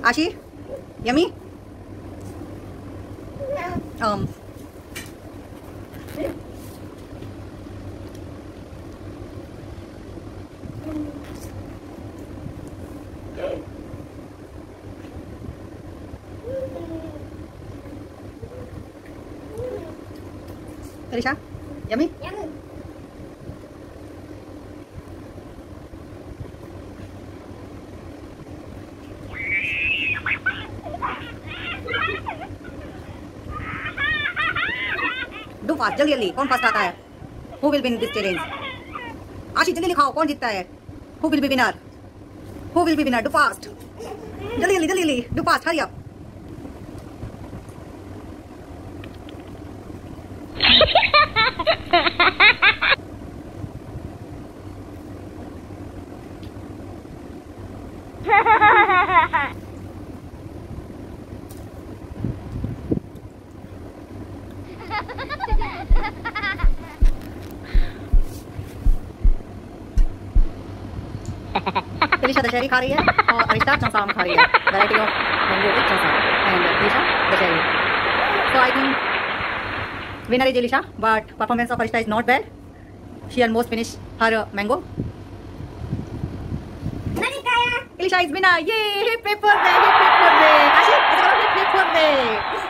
Ashi, yummy. Alicia, yummy. Do fast, जल्दी जल्दी कौन फर्स्ट आता है? Who will win this challenge? आशी जल्दी लिखाओ कौन जीतता है? Who will be winner? Who will be winner? Do fast. जल्दी जल्दी जल्दी जल्दी. Do fast. Hurry up. Alicia Dasheri खा रही है और अरिष्टा चमसाम खा रही है. Variety of mango with चमसाम and Alicia Dasheri. So I think winner is Alicia, but performance of Arishta is not bad. She almost finished her mango. Alicia is winner. Yay! Hip hip for me! Hip hip for me! Ashi, hip hip for me!